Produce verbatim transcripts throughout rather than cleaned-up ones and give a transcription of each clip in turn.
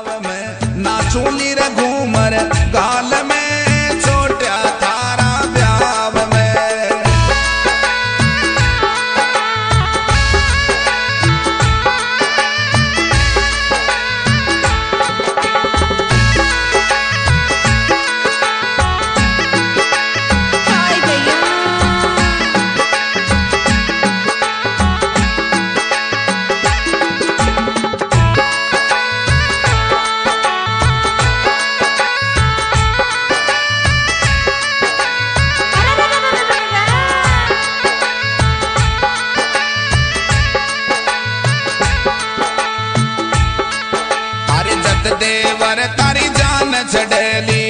ब्याव में नाचूली रे घूमर गाल में छोटा थारा ब्याव में। देवर तारी जान छड़ेली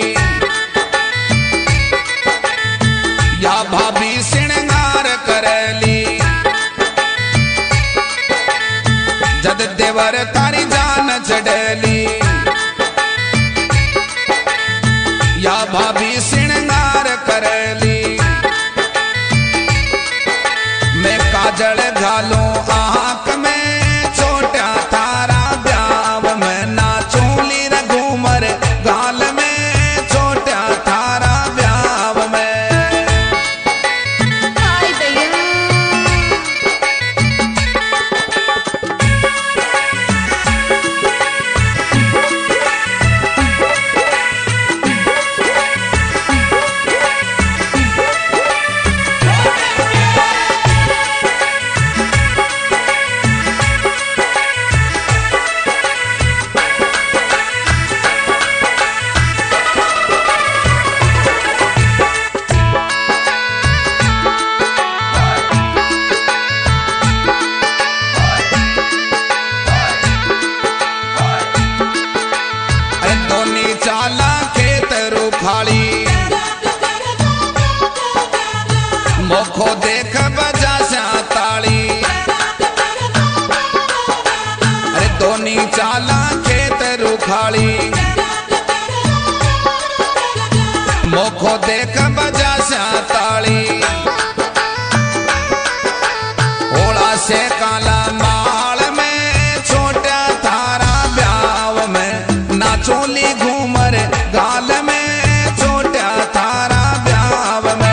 या भाभी श्रृंगार करेली। जद देवर तारी जान छड़ेली या भाभी श्रृंगार करेली। मैं काजल घालूं आंख में छोटा थारा ब्याव में नाचूली रे घूमर गाल में छोटा थारा ब्याव में। चाला खेत रुखाली मोखो देख बजा श्या ताली। अरे दोनी चाला खेत रुखाली मोखो देख बजा श्या ताली। ओला से काला माल में छोटा थारा ब्याव में नाचोली घूमर गाल में छोटा थारा ब्याव में।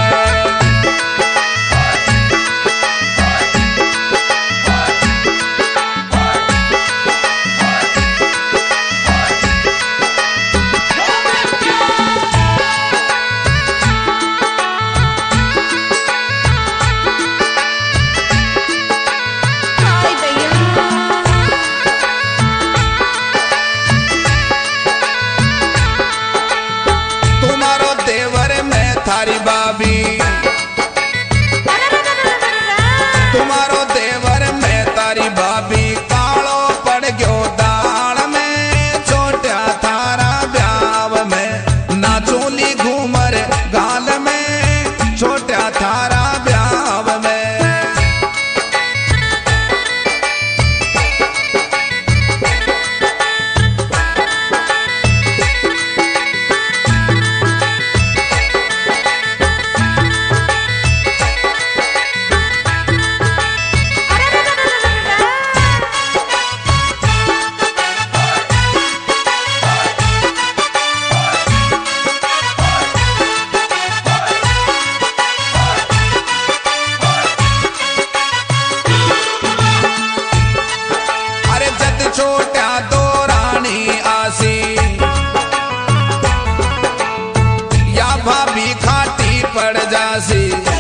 थारी बाबी तुम्हारो देवर में तारी बाबी कालो पड़ गयो दाल में छोटा थारा ब्याव में नाचूली घूमर गाल में छोटा थारा ब्याव में। छोटा दो रानी आसी या भाभी खाटी पड़ जासी।